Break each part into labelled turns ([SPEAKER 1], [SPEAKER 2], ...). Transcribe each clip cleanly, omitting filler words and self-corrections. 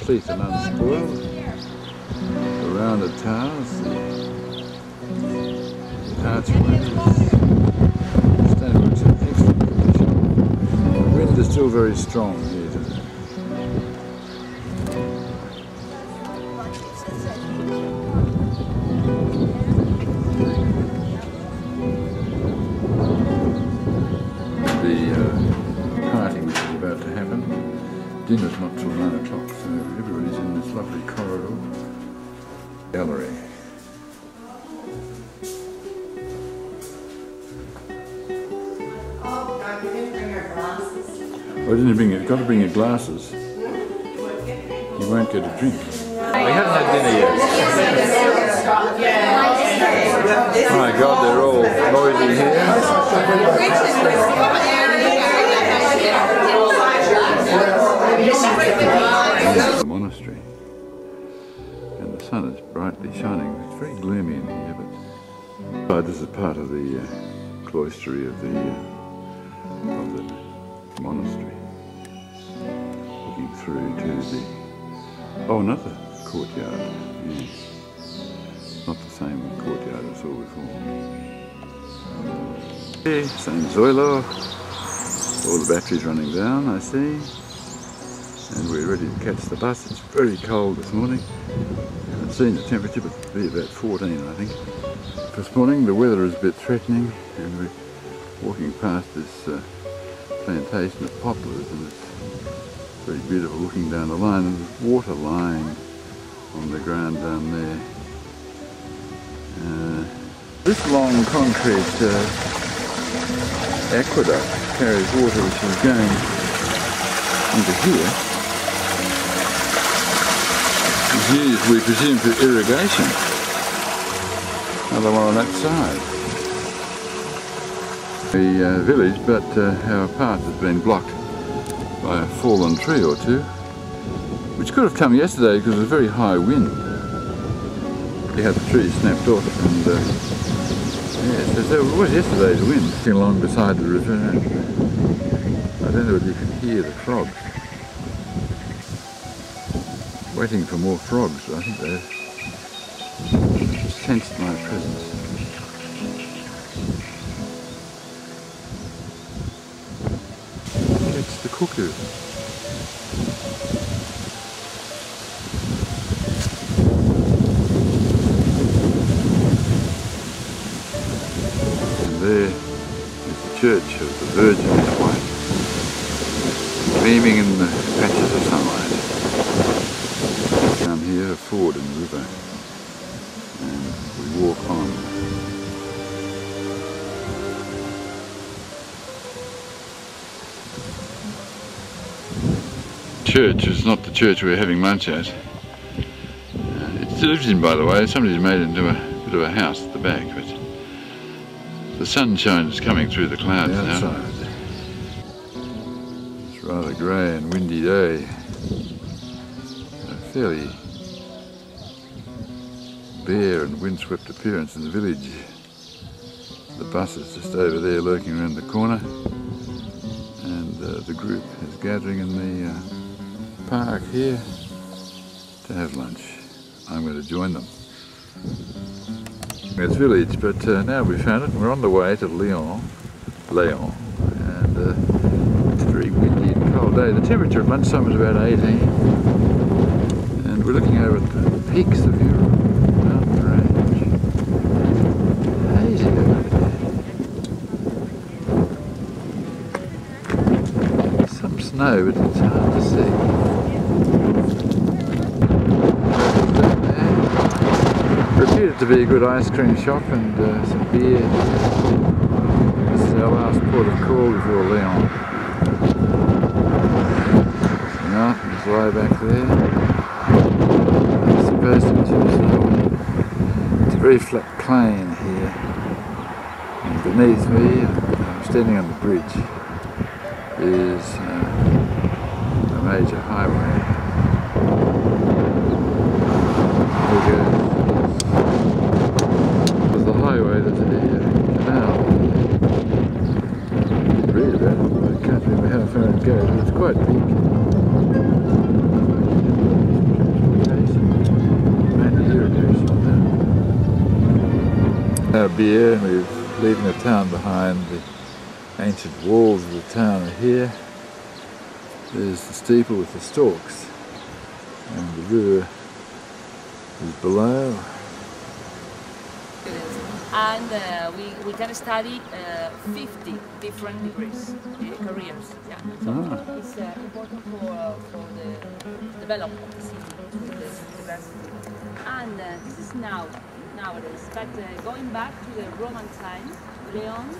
[SPEAKER 1] complete and unspoiled. The rounded towers, the archways, standing in excellent condition. The wind is still very strong here today. Party which is about to happen. Dinner's not till 9 o'clock, so everybody's in this lovely corridor. Gallery.
[SPEAKER 2] Oh, you didn't bring your glasses.
[SPEAKER 1] Oh, didn't you bring it? Got to bring your glasses. You won't get a drink. We haven't had dinner yet. Oh my God, they're all noisy here. The monastery, and the sun is brightly shining. It's very gloomy in here, but this is part of the cloistery of the monastery. Looking through to the another courtyard. Not the same courtyard I saw before. Okay, same Zoilo. All the batteries running down, I see. And we're ready to catch the bus. It's very cold this morning. I haven't seen the temperature, but it'll be about 14, I think. This morning the weather is a bit threatening, and we're walking past this plantation of poplars, and it's very beautiful looking down the line, and there's water lying on the ground down there. This long concrete aqueduct carries water which is going into here. It's used, we presume, for irrigation. Another one on that side. The village, but our path has been blocked by a fallen tree or two, which could have come yesterday because it was a very high wind. We had the tree snapped off, and yes, so it was yesterday's wind. Walking along beside the river, and I don't know whether you can hear the frogs. Waiting for more frogs, but I think they've sensed my presence. It's the cuckoo. And there is the church of the Virgin in white, gleaming in the patches of sunlight. Down here, a ford in the river, and we walk on. Church is not the church we're having lunch at. It's lived in, by the way. Somebody's made it into a bit of a house at the back, but the sunshine is coming through the clouds now. It's a rather grey and windy day. Fairly bare and windswept appearance in the village. The bus is just over there lurking around the corner, and the group is gathering in the park here to have lunch. I'm going to join them. It's village, but now we've found it and we're on the way to Lyon, and it's a very windy and cold day. The temperature at lunchtime was about 18. We're looking over at the peaks of Europe, mountain range. Hazy over there. Some snow, but it's hard to see. There appeared to be a good ice cream shop and some beer. This is our last port of call before Lyon. The mountains lie back there. It's a very flat plain here, and beneath me, I'm standing on the bridge, is a major highway. There's the highway, there's a canal. You can read about it, I can't remember how far it goes, but it's quite big. our beer, and we're leaving the town behind. The ancient walls of the town are here. There's the steeple with the stalks, and the river is below.
[SPEAKER 3] And we can study 50 different degrees, careers. Yeah. So it's important for the development of the city with the university. And this is nowadays. But going back to the Roman time, Leon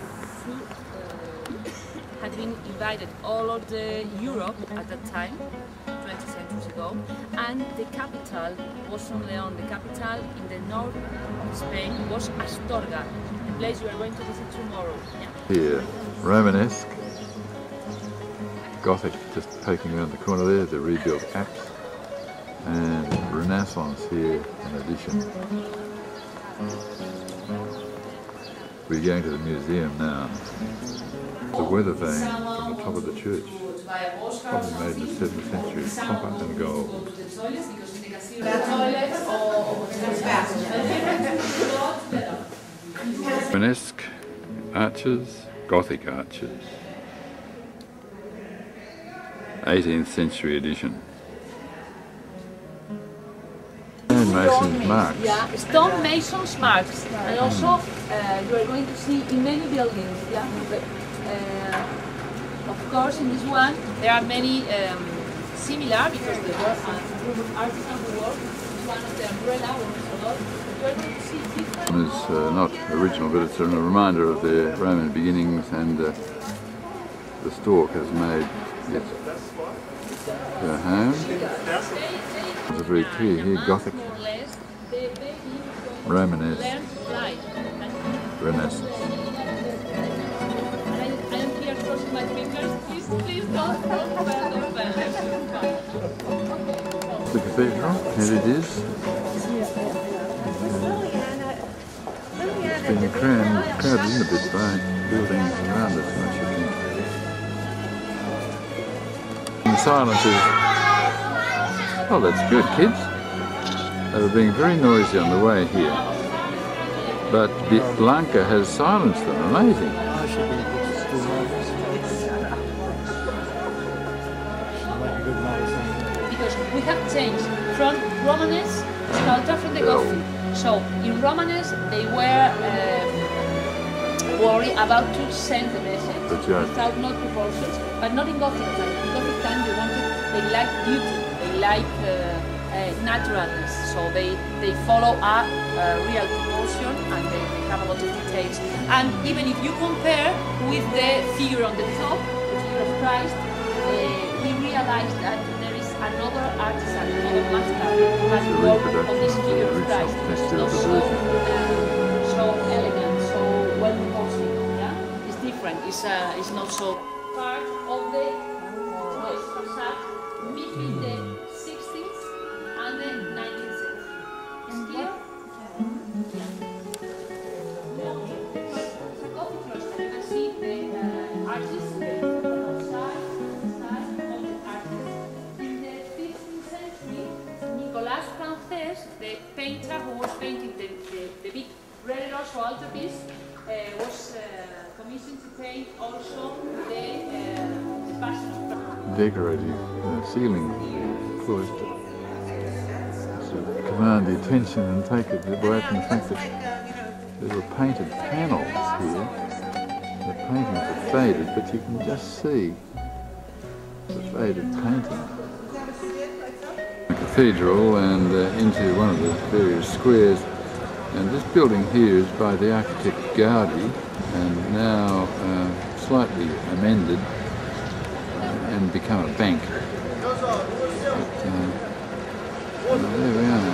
[SPEAKER 3] had been invited all of the Europe at that time, 20 centuries ago, and the capital wasn't Leon. The capital in the north of Spain was Astorga, the place you are going to visit tomorrow. Yeah.
[SPEAKER 1] Here, Romanesque, Gothic just poking around the corner there, the rebuilt apse, and Renaissance here in addition. We're going to the museum now. The weather vane from the top of the church, probably made in the 7th century, copper and gold. Romanesque arches, Gothic arches, 18th century edition. Stonemasons marks.
[SPEAKER 3] Yeah, stonemasons marks, and also you are going to see in many buildings. Yeah, of course, in this one there are many similar because there were a group of artisans who work. This one of the umbrella was a lot. You are going to see different.
[SPEAKER 1] It's not original, but it's a reminder of the Roman beginnings, and the stork has made it her home. It's very clear here, Gothic, Romanesque, Renaissance.
[SPEAKER 3] I am here crossing my fingers. Please don't bend.
[SPEAKER 1] The cathedral, here it is. It's been crowded in a bit by buildings around it, much you think. And the silence is, oh, that's good, kids. They were being very noisy on the way here. But Blanca has silenced them, amazing.
[SPEAKER 3] Because we have changed from Romanesque sculpture from the Gothic. So in Romanesque they were worried about to send the message without no proportions, but not in Gothic time. In Gothic time they like beauty, they like naturalness, so they follow a real proportion, and they have a lot of details. And even if you compare with the figure on the top, the figure of Christ, we realize that there is another artisan, another master who has worked on this figure of Christ. It's not so elegant, so well proportioned. Yeah, it's different. It's not so part of the facade between the 16th and the 19th century. It's clear? Yeah. It's a Gothic cloister. You can see the artists outside of the artists. In the 15th century, Nicolas Frances, the painter who was painting the big Red Rosso altarpiece, was commissioned to paint also the Passion of Christ.
[SPEAKER 1] Decorative ceiling of the cloister to command the attention and take it away from the fact that there were painted panels here. The paintings are faded, but you can just see the faded painting. The cathedral and into one of the various squares, and this building here is by the architect Gaudi, and now slightly amended and become a bank. But, there we are.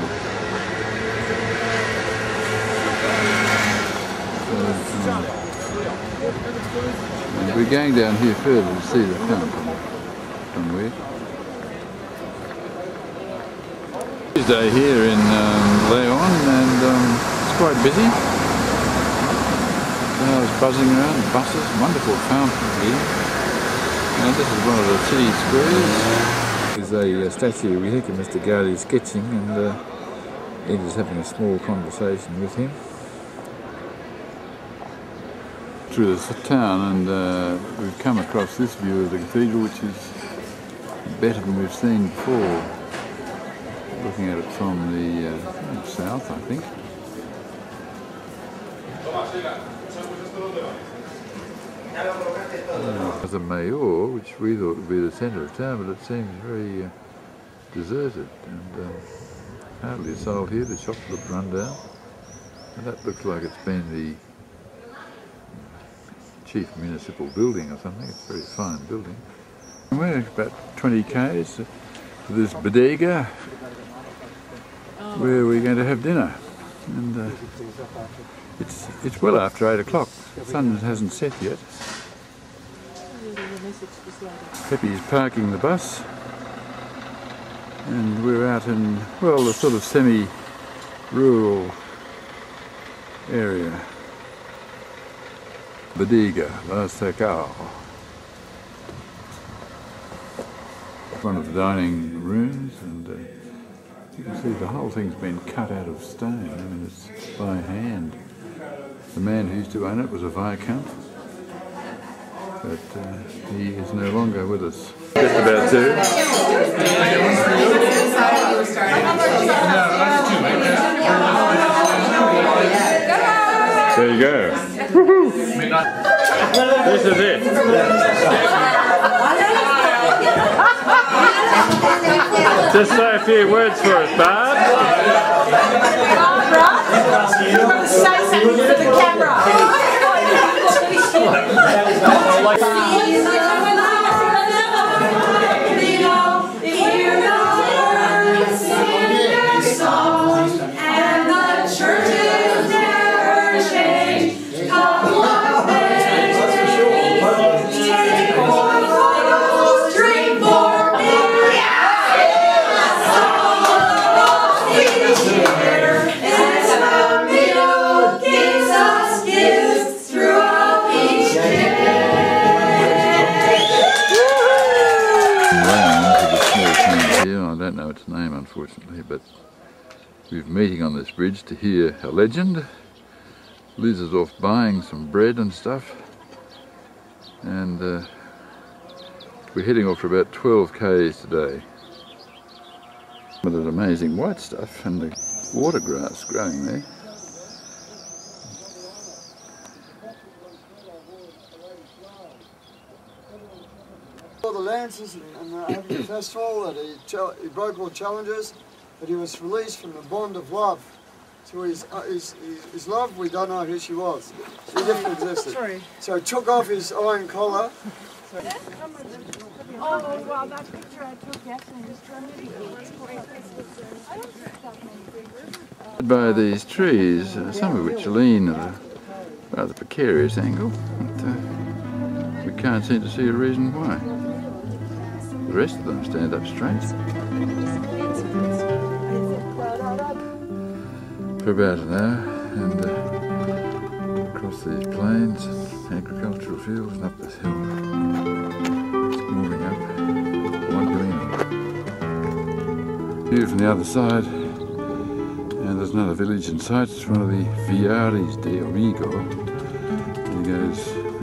[SPEAKER 1] And we're going down here further to see the fountain somewhere. Tuesday here in Leon, and it's quite busy. Cars buzzing around, buses, wonderful fountain here. And this is one of the city squares. There's a statue we think of Mr. Gaudi sketching, and Ed is having a small conversation with him. through the town, and we've come across this view of the cathedral, which is better than we've seen before. Looking at it from the south, I think. There's a mayor, which we thought would be the centre of town, but it seems very deserted, and hardly a soul here. The shops look run down, and that looks like it's been the chief municipal building or something. It's a very fine building. And we're about 20 k's to this bodega where we're going to have dinner, and it's well after 8 o'clock. The sun hasn't set yet. Pepe's parking the bus, and we're out in, well, the sort of semi-rural area. Bodega La Sacao. One of the dining rooms, and you can see the whole thing's been cut out of stone. I mean, it's by hand. The man who used to own it was a Viscount, but he is no longer with us. Just about to. There you go. This is it. Just say a few words for us, Barb.
[SPEAKER 2] Barbara, you want to say something for the camera?
[SPEAKER 1] I don't know its name, unfortunately, but we're meeting on this bridge to hear a legend. Liz is off buying some bread and stuff, and we're heading off for about 12 k's today. With that amazing white stuff and the water grass growing there.
[SPEAKER 4] All the Lancers and having the festival, that he broke all challenges, but he was released from the bond of love. So his love, we don't know who she was. She didn't exist. So he took off his iron collar.
[SPEAKER 2] Oh, well, that picture I took yesterday was
[SPEAKER 1] By these trees, some of which lean at a rather precarious angle, but we can't seem to see a reason why. The rest of them stand up straight. For about an hour, and across these plains, agricultural fields, and up this hill. It's warming up. One gleaming. View from the other side, and there's another village in sight. It's one of the Villares de Amigo. He goes